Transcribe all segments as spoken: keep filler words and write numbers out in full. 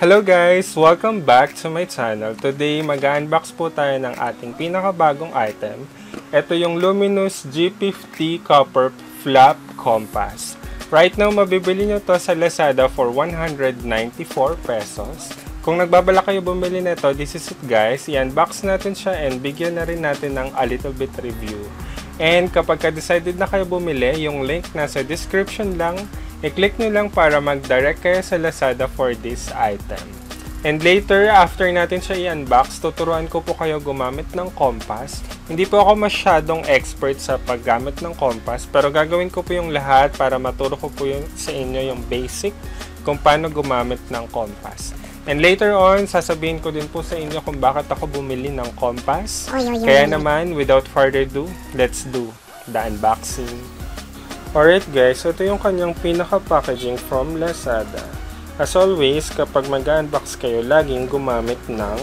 Hello guys! Welcome back to my channel. Today, mag-unbox po tayo ng ating pinakabagong item. Ito yung Luminous G fifty Copper Flap Compass. Right now, mabibili nyo to sa Lazada for one hundred ninety-four pesos. Kung nagbabala kayo bumili nito, this is it guys. I-unbox natin siya and bigyan na rin natin ng a little bit review. And kapag ka-decided na kayo bumili, yung link nasa description lang. I-click nyo lang para mag-direct kayo sa Lazada for this item. And later, after natin siya i-unbox, tuturuan ko po kayo gumamit ng compass. Hindi po ako masyadong expert sa paggamit ng compass, pero gagawin ko po yung lahat para maturo ko po yung, sa inyo yung basic kung paano gumamit ng compass. And later on, sasabihin ko din po sa inyo kung bakit ako bumili ng compass. Oy, oy, oy, Kaya oy, naman, without further ado, let's do the unboxing. Alright guys, ito yung kanyang pinaka-packaging from Lazada. As always, kapag mag-unbox kayo, laging gumamit ng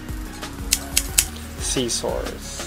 scissors.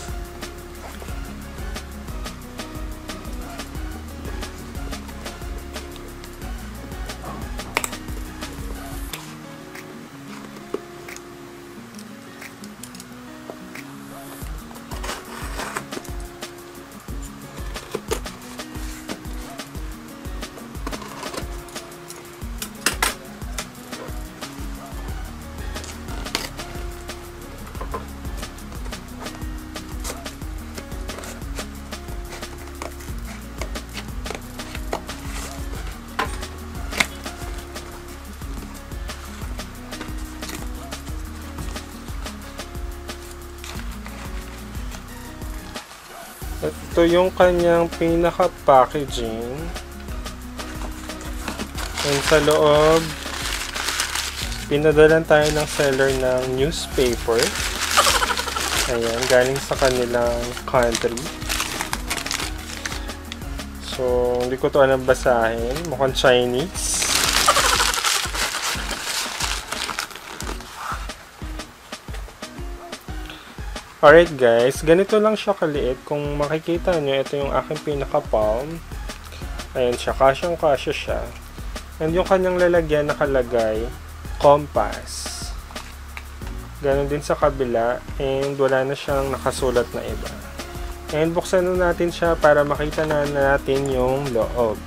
Ito yung kanyang pinaka-packaging. And sa loob, pinadalan tayo ng seller ng newspaper. Ayan, galing sa kanilang country. So, hindi ko to alam basahin. Mukhang Chinese. Alright guys, ganito lang siya kaliit. Kung makikita nyo, ito yung aking pinaka-palm. Ayan siya, kasyang-kasya siya. And yung kanyang lalagyan nakalagay, compass. Ganon din sa kabila. And wala na siyang nakasulat na iba. And buksan na natin siya para makita na natin yung loob.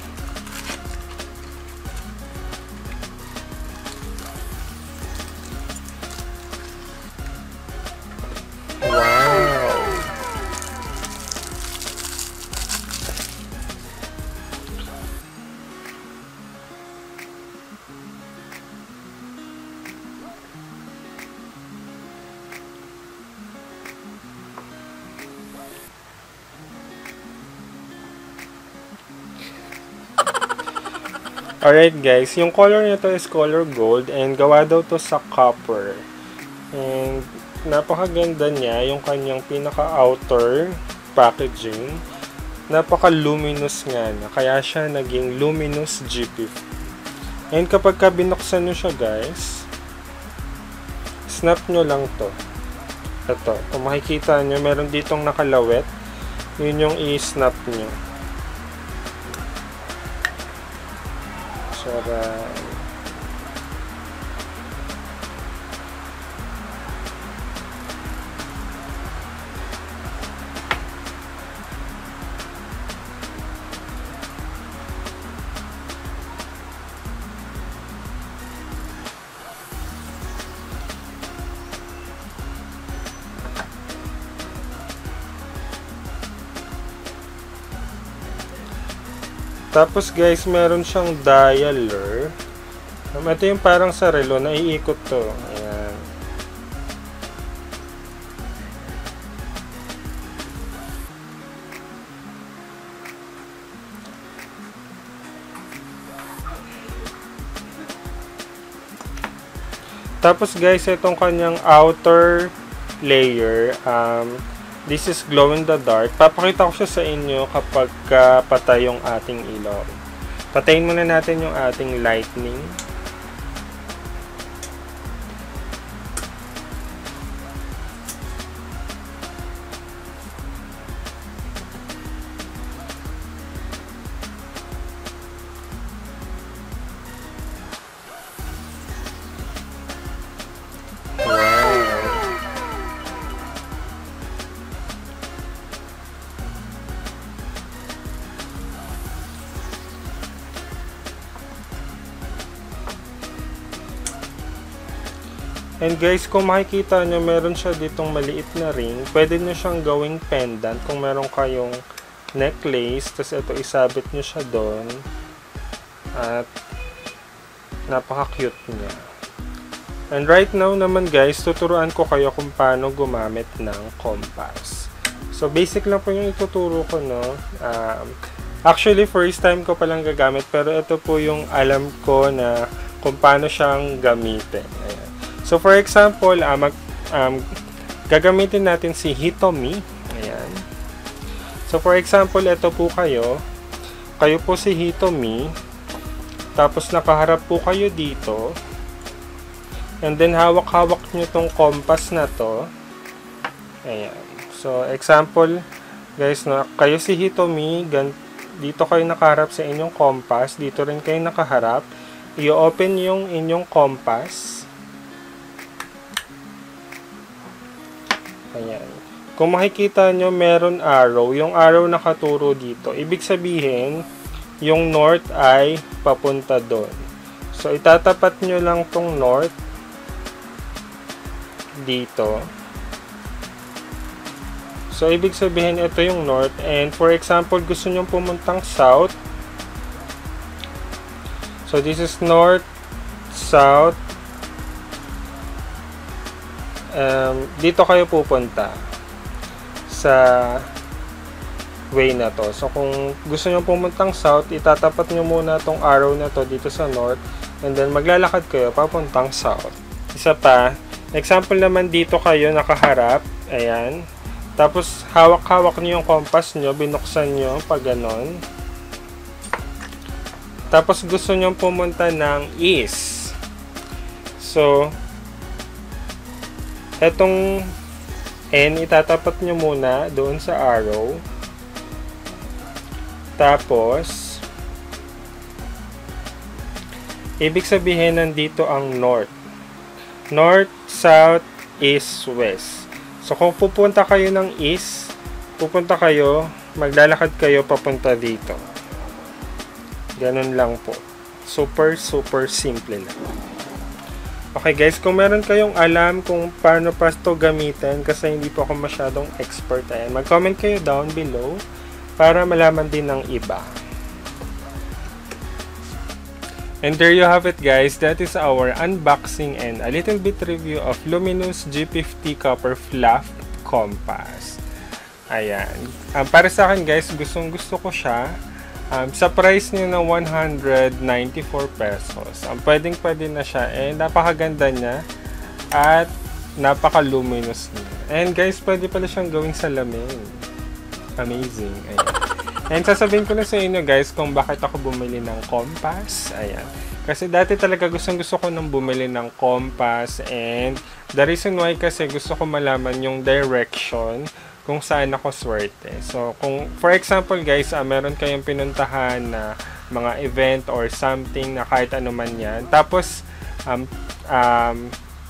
Alright guys, yung color nito is color gold and gawa daw to sa copper. And napakaganda niya yung kanyang pinaka-outer packaging. Napaka-luminous nga na, kaya siya naging Luminous G fifty. And kapag ka binuksan nyo siya guys, snap nyo lang to. Ito, kung makikita nyo, meron ditong nakalawet. Yun yung i-snap nyo. Sarap. Tapos guys, meron siyang dialer. Um, ito yung parang sa relo, naiikot to. Ayan. Tapos guys, itong kanyang outer layer, um, this is glow in the dark. Papakita ko siya sa inyo kapag uh, patay yung ating ilaw. Patayin muna natin yung ating lightning. And guys, kung makikita nyo, meron siya ditong maliit na ring. Pwede nyo siyang gawing pendant kung meron kayong necklace. Tapos ito, isabit nyo siya doon. At napaka-cute niya. And right now naman guys, tuturuan ko kayo kung paano gumamit ng compass. So basic lang po yung ituturo ko, no. Um, actually, first time ko palang gagamit, pero ito po yung alam ko na kung paano siyang gamitin. Ayan. So for example, uh, mag, um, gagamitin natin si Hitomi. Ayan. So for example, ito po kayo. Kayo po si Hitomi. Tapos nakaharap po kayo dito. And then hawak-hawak nyo tong compass na to. Ayan. So example, guys, no, kayo si Hitomi, gan dito kayo nakaharap sa inyong compass, dito rin kayo nakaharap. I-open yung inyong compass. Ayan. Kung makikita nyo, meron arrow. Yung arrow nakaturo dito. Ibig sabihin, yung north ay papunta doon. So itatapat nyo lang tong north dito. So, ibig sabihin, ito yung north. And, for example, gusto nyo pumuntang south. So, this is north, south. Um, dito kayo pupunta sa way na to. So, kung gusto nyo pumuntang south, itatapat nyo muna tong arrow na to dito sa north. And then, maglalakad kayo papuntang south. Isa pa, example naman, dito kayo nakaharap. Ayan. Tapos, hawak-hawak nyo yung compass nyo, binuksan nyo pag ganon. Tapos, gusto nyo pumunta ng east. So, etong N, itatapat nyo muna doon sa arrow. Tapos, ibig sabihin, nandito ang north. North, south, east, west. So, kung pupunta kayo ng east, pupunta kayo, maglalakad kayo papunta dito. Ganun lang po. Super, super simple lang. Okay guys, kung meron kayong alam kung paano pa ito gamitin, kasi hindi po ako masyadong expert, ayan, mag-comment kayo down below para malaman din ng iba. And there you have it guys, that is our unboxing and a little bit review of Luminous G fifty Copper Fluff Compass. Ayan. Um, para sa akin guys, gustong gusto ko siya. Um, sa price niya na one hundred ninety-four pesos. Um, pwedeng pwede na siya. And napakaganda niya. At napaka-luminous niya. And guys, pwede pala siyang gawing salamin. Amazing. Ayan. And sasabihin ko na sa inyo guys kung bakit ako bumili ng compass. Ayan. Kasi dati talaga gustong gusto ko nang bumili ng compass. And the reason why kasi gusto ko malaman yung direction kung saan ako swerte. So, kung for example guys, uh, meron kayong pinuntahan na mga event or something na kahit ano man yan. Tapos, um, um,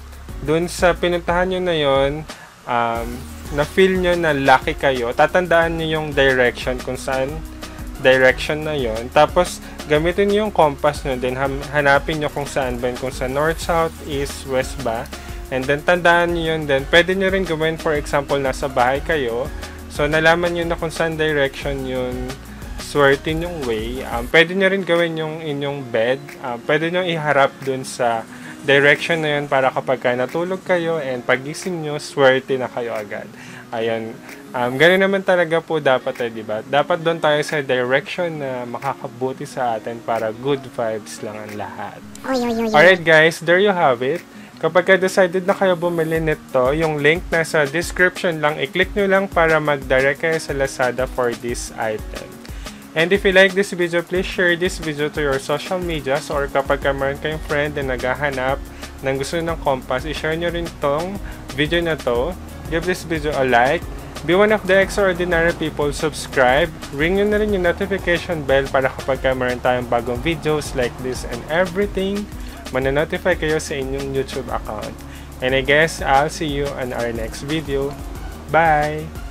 dun sa pinuntahan nyo na yun, um, na-feel nyo na lucky kayo, tatandaan nyo yung direction kung saan direction na yon. Tapos, gamitin nyo yung compass nyo, then hanapin nyo kung saan ba yun, kung sa north, south, east, west ba. And then, tandaan nyo yun, then pwede nyo rin gawin, for example, nasa bahay kayo. So, nalaman nyo na kung saan direction yun, swerte yung way. Um, pwede nyo rin gawin yung inyong bed. Um, pwede nyo iharap dun sa direction na yun para kapag ka natulog kayo and pagising nyo, swerte na kayo agad. Ayun. Um, ganun naman talaga po dapat eh, diba? Dapat doon tayo sa direction na makakabuti sa atin para good vibes lang ang lahat. Alright guys, there you have it. Kapag ka-decided na kayo bumili nito, yung link nasa description lang, i-click nyo lang para mag-direct kayo sa Lazada for this item. And if you like this video, please share this video to your social medias or kapag ka meron kayong friend na naghahanap ng gusto ng compass, i-share nyo rin tong video na to. Give this video a like. Be one of the extraordinary people, subscribe. Ring nyo na rin yung notification bell para kapag ka meron tayong bagong videos like this and everything, mananotify kayo sa inyong YouTube account. And I guess I'll see you on our next video. Bye!